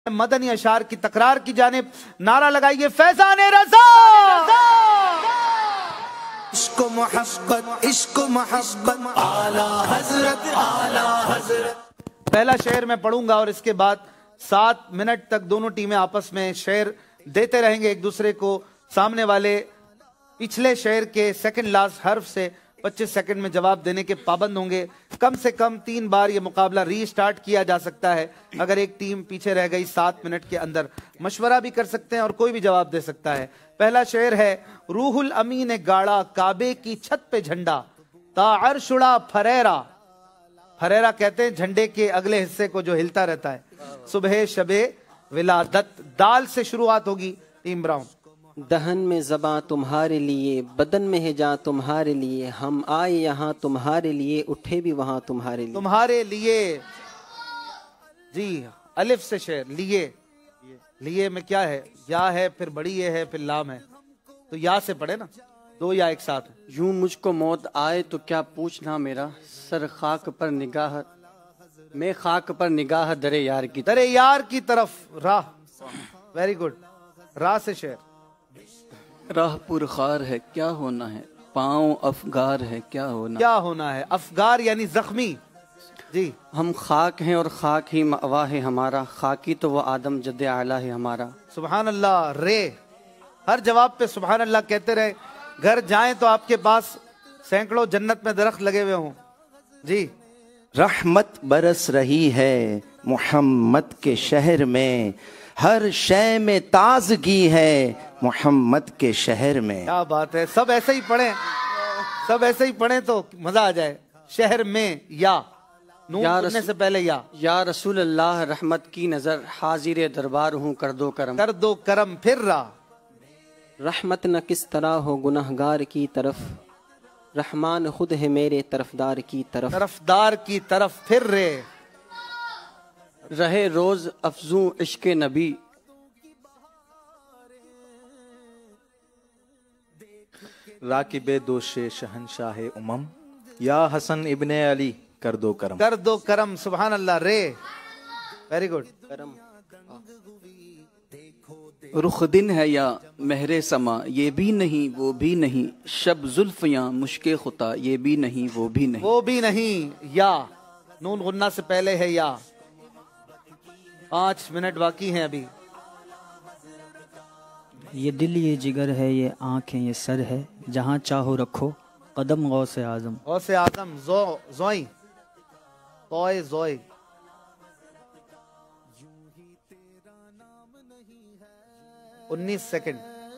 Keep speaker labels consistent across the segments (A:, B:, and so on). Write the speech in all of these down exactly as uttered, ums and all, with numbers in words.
A: मदनी अशार की तकरार की जानिब नारा लगाइए फैजान रज़ा।
B: इश्क मोहब्बत इश्क मोहब्बत आला हजरत आला हजरत।
A: पहला शेर मैं पढ़ूंगा और इसके बाद सात मिनट तक दोनों टीमें आपस में शेर देते रहेंगे एक दूसरे को। सामने वाले पिछले शेर के सेकंड लास्ट हर्फ से पच्चीस सेकंड में जवाब देने के पाबंद होंगे। कम से कम तीन बार ये मुकाबला रीस्टार्ट किया जा सकता है अगर एक टीम पीछे रह गई सात मिनट के अंदर। मशवरा भी कर सकते हैं और कोई भी जवाब दे सकता है। पहला शेर है, रूहुल अमी ने गाड़ा काबे की छत पे झंडा, ताअर्शुड़ा फरेरा। फरेरा कहते हैं झंडे के अगले हिस्से को जो हिलता रहता है। सुबह शबे विलादत, दाल से शुरुआत होगी। Team brown.
C: दहन में ज़बां तुम्हारे लिए, बदन में है जान तुम्हारे लिए, हम आए यहाँ तुम्हारे लिए, उठे भी वहाँ तुम्हारे लिए।
A: तुम्हारे लिए जी, अलिफ से शेर। लिए लिए में क्या है? या है, फिर बड़ी ये है, फिर लाम है, तो या से पढ़े ना, दो या एक साथ।
C: यूं मुझको मौत आए तो क्या पूछना मेरा, सर खाक पर निगाह, मैं खाक पर निगाह दरे यार की
A: दरे यार की तरफ। राह, वेरी गुड। राह से शेर।
D: राह पुरखार है क्या होना है, पाँव अफगार है क्या होना,
A: क्या होना है? अफगार यानी जख्मी। जी,
C: हम खाक हैं और खाक ही मवा है हमारा, खाकी तो वो आदम जद्दे आला है हमारा।
A: सुभान अल्लाह। रे, हर जवाब पे सुभान अल्लाह कहते रहे। घर जाएं तो आपके पास सैकड़ों जन्नत में दरख्त लगे हुए हों। जी,
E: रहमत बरस रही है मोहम्मद के शहर में, हर शय में ताजगी है मोहम्मद के शहर में।
A: क्या बात है। सब ऐसे ही पढ़ें, सब ऐसे ही पढ़ें तो मजा आ जाए। शहर में या नून पढ़ने से पहले या।
C: या रसूल अल्लाह रहमत की नजर, हाजिर दरबार हूँ कर दो करम,
A: कर दो करम। फिर रा,
C: रहमत न किस तरह हो गुनहगार की तरफ, रहमान खुद है मेरे तरफदार की तरफ,
A: तरफदार की तरफ। फिर रे,
C: रहे रोज अफजू इश्क नबी,
F: राकिबे दोशे शहनशाह उमम, या हसन इब्ने अली कर दो करम,
A: कर दो करम। सुभान अल्लाह। रे, वेरी गुड।
C: करम।
D: रुख दिन है या महरे समा, ये भी नहीं वो भी नहीं, शब जुल्फियाँ मुश्के खुता, ये भी नहीं वो भी नहीं,
A: वो भी नहीं। या नून गुन्ना से पहले है या। पांच मिनट बाकी हैं अभी।
G: ये दिल ये जिगर है, ये आंखें ये सर है, जहाँ चाहो रखो कदम गौसे आजम।
A: गौसे आजम। जो जोई तोय जोई। उन्नीस सेकंड।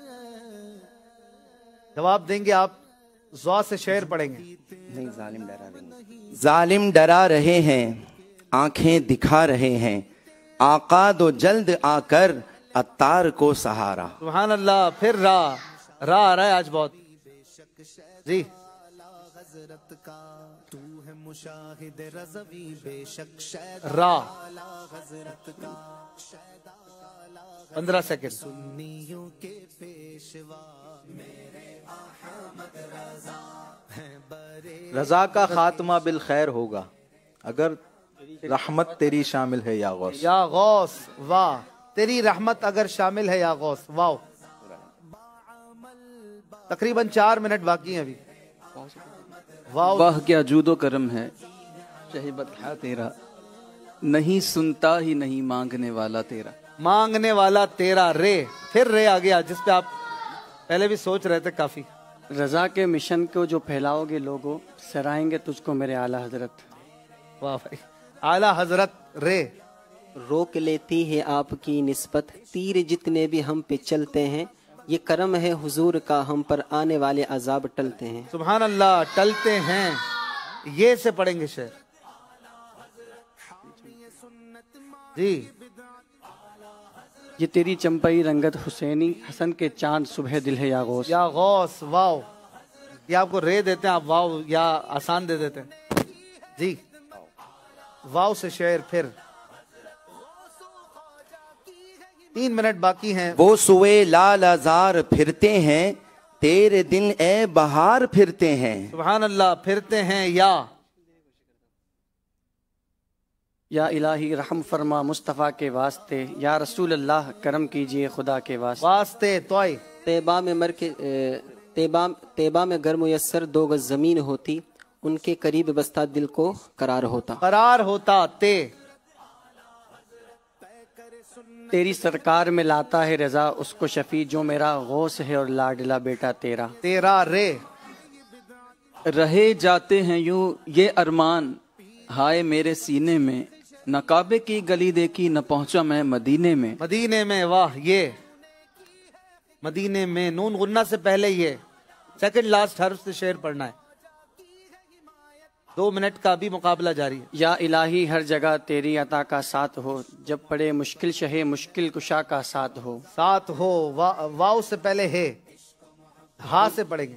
A: जवाब देंगे आप। ज़ौ से शेर पढ़ेंगे।
E: नहीं, जालिम डरा रहे, जालिम डरा रहे हैं, आंखें दिखा रहे हैं, आका दो जल्द आकर अत्तार को सहारा।
A: सुभान अल्लाह। फिर रा, रा आ रहा है आज बहुत। जी, रा, पंद्रह सेकेंड।
F: रजा का खात्मा बिल खैर होगा अगर रहमत तेरी शामिल है या गौस।
A: या गौस। वाह, तेरी रहमत अगर शामिल है या गौस। वाह। तकरीबन चार मिनट बाकी हैं अभी। वाह,
D: वाह क्या जूदो करम है, शहीबत है तेरा, नहीं सुनता ही नहीं मांगने वाला तेरा,
A: मांगने वाला तेरा। रे, फिर रे आ गया जिस पे आप पहले भी सोच रहे थे काफी।
C: रजा के मिशन को जो फैलाओगे लोगों, सराहेंगे तुझको मेरे आला हजरत।
A: वाह भाई, आला हजरत। रे,
C: रोक लेती है आपकी निस्बत, तीर जितने भी हम पे चलते हैं, ये करम है हुजूर का हम पर आने वाले अजाब टलते हैं।
A: सुभान अल्लाह। टलते हैं, ये से पढ़ेंगे शेर। जी,
C: ये तेरी चंपई रंगत हुसैनी, हसन के चांद सुबह दिल है या गौस।
A: या गौस। वाव। ये आपको रे देते हैं आप, वाव या आसान दे देते हैं। जी, वाव से शेर। फिर तीन मिनट बाकी हैं।
E: वो सुए लाल आजार फिरते हैं, तेरे दिन ए बहार फिरते हैं।
A: सुभान अल्लाह। फिरते हैं या
H: या इलाही रहम फरमा मुस्तफ़ा के वास्ते, या रसूल अल्लाह करम कीजिए खुदा के वास्ते।
A: वास्ते तोय
C: तैबा में मर के ए, तैबा तैबा में गर मुयस्सर दो गज जमीन होती, उनके करीब बसता दिल को करार होता।
A: करार होता ते
H: तेरी सरकार में लाता है रजा उसको शफी, जो मेरा गौस है और लाडला बेटा तेरा।
A: तेरा रे
D: रहे जाते हैं यूं ये अरमान, हाय मेरे सीने में, न काबे की गली देखी न पहुंचा मैं मदीने में।
A: मदीने में, वाह, ये मदीने में नून गुन्ना से पहले ये सेकंड लास्ट हर्फ से शेर पढ़ना है। दो मिनट का भी मुकाबला जारी है।
H: या इलाही हर जगह तेरी अता का साथ हो, जब पड़े मुश्किल शहे मुश्किल कुशा का साथ हो।
A: साथ हो, वा, वाव से पहले है, हा से पढ़ेंगे।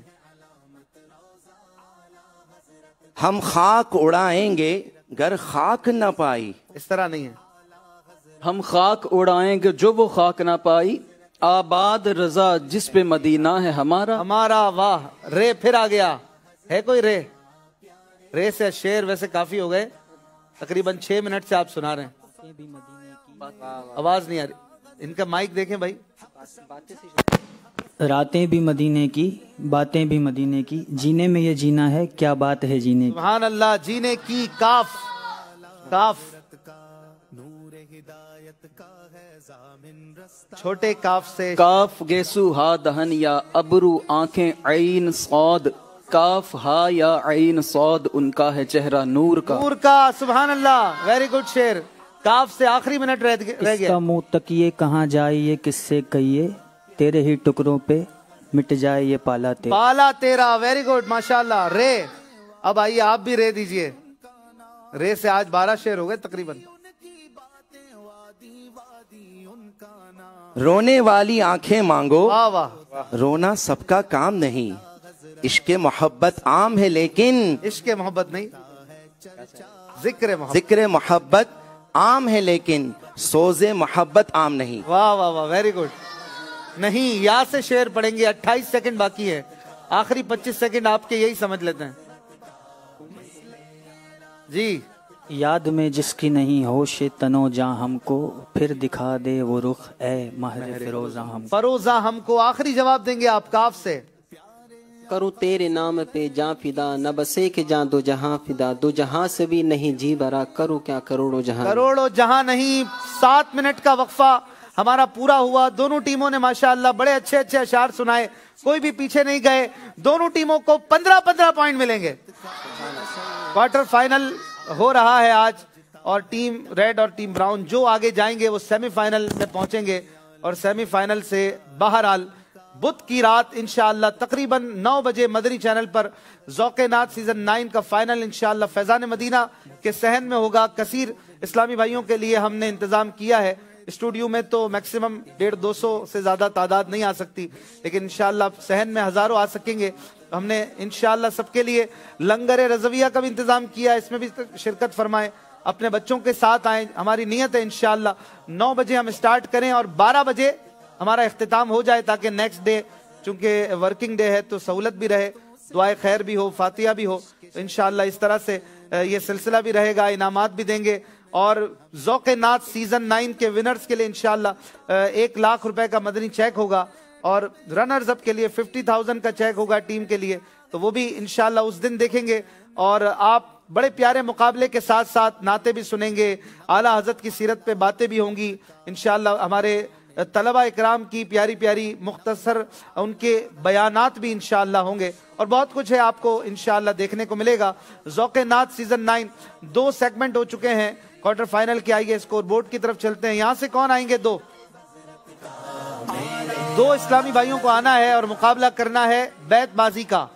E: हम खाक उड़ाएंगे गर खाक न पाई।
A: इस तरह नहीं है।
D: हम खाक उड़ाएंगे जो वो खाक ना पाई, आबाद रजा जिस पे मदीना है हमारा।
A: हमारा, वाह। रे फिर आ गया, है कोई रे? रे से शेर वैसे काफी हो गए, तकरीबन छह मिनट से आप सुना रहे हैं, आवाज नहीं आ रही। इनका माइक देखें भाई।
G: रातें भी मदीने की, बातें भी मदीने की, जीने में ये जीना है, क्या बात है जीने की।
A: सुभान अल्लाह। जीने की, काफ काफ छोटे काफ से
D: काफ गेसु हा दहन या अबरू आंखें ऐन सौद, काफ हा या ऐन सौद उनका है चेहरा नूर का।
A: नूर का, सुभान अल्लाह, वेरी गुड शेर। काफ से आखिरी मिनट रह गया।
G: इसका मुंह तकिए कहाँ जाए ये किससे कहिए, तेरे ही टुकड़ों पे मिट जाए ये पाला तेरा।
A: पाला तेरा, वेरी गुड, माशाल्लाह। रे, अब आइए आप भी रे दीजिए। रे से आज बारह शेर हो गए तकरीबन।
E: रोने वाली आंखें मांगो,
A: वाह वाह।
E: रोना सबका काम नहीं, इश्क मोहब्बत आम है लेकिन,
A: इश्क मोहब्बत नहीं, जिक्र मोहब्बत।
E: जिक्र मोहब्बत आम है लेकिन, सोजे मोहब्बत आम नहीं।
A: वाह वाह वाह, वेरी गुड। नहीं, या से शेर पढ़ेंगे। अट्ठाईस सेकंड बाकी है, आखिरी पच्चीस सेकंड आपके, यही समझ लेते हैं जी।
G: याद में जिसकी नहीं होश तनो जा हमको, फिर दिखा दे वो रुख ए महर फिरोजा हम।
A: फरोजा हमको, आखिरी जवाब देंगे आप काफ से।
C: करूँ तेरे नाम पे जा फिदा, न बसे के जा दो जहां फिदा, दो जहां से भी नहीं जी भरा, करूँ क्या करोड़ों जहां।
A: करोड़ों जहां नहीं। सात मिनट का वक्फा हमारा पूरा हुआ। दोनों टीमों ने माशाअल्लाह बड़े अच्छे अच्छे अशार सुनाए, कोई भी पीछे नहीं गए। दोनों टीमों को पंद्रह पंद्रह पॉइंट मिलेंगे। क्वार्टर फाइनल हो रहा है आज, और टीम रेड और टीम ब्राउन जो आगे जाएंगे वो सेमीफाइनल में पहुंचेंगे, और सेमीफाइनल से बहरहाल बुध की रात इंशाअल्लाह तकरीबन नौ बजे मदरी चैनल पर ज़ौक़े नात सीजन नाइन का फाइनल इंशाअल्लाह फैजान मदीना के सहन में होगा। कसीर इस्लामी भाइयों के लिए हमने इंतजाम किया है। स्टूडियो में तो मैक्सिमम डेढ़ दो सौ से ज्यादा तादाद नहीं आ सकती, लेकिन इंशाअल्लाह सहन में हजारों आ सकेंगे। हमने इंशाअल्लाह सबके लिए लंगर रज़विया का भी इंतजाम किया, इसमें भी शिरकत फरमाएं, अपने बच्चों के साथ आए। हमारी नीयत है इंशाअल्लाह नौ बजे हम स्टार्ट करें और बारह बजे हमारा इख्तिताम हो जाए, ताकि नेक्स्ट डे चूंकि वर्किंग डे है तो सहूलत भी रहे, दुआए खैर भी हो, फातिहा भी हो। तो इंशाअल्लाह इस तरह से ये सिलसिला भी रहेगा, इनामात भी देंगे। और ज़ौक़े नात सीजन नाइन के विनर्स के लिए इंशाअल्लाह एक लाख रुपए का मदनी चेक होगा, और रनर्स अप के लिए फिफ्टी थाउजेंड का चेक होगा टीम के लिए। तो वो भी इंशाअल्लाह उस दिन देखेंगे, और आप बड़े प्यारे मुकाबले के साथ साथ नाते भी सुनेंगे, आला हजरत की सीरत पे बातें भी होंगी इंशाअल्लाह। हमारे तलबा इकराम की प्यारी प्यारी मुख्तसर उनके बयानात भी इंशाअल्लाह होंगे, और बहुत कुछ है आपको इंशाअल्लाह देखने को मिलेगा। ज़ौक़े नात सीजन नाइन दो सेगमेंट हो चुके हैं क्वार्टर फाइनल के। आइए स्कोर बोर्ड की तरफ चलते हैं। यहाँ से कौन आएंगे? दो दो इस्लामी भाइयों को आना है और मुकाबला करना है बैतबाजी का।